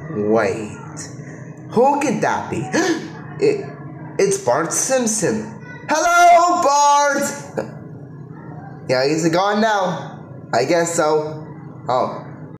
Wait, who could that be? It's Bart Simpson. Hello, Bart! Yeah, he's gone now. I guess so. Oh,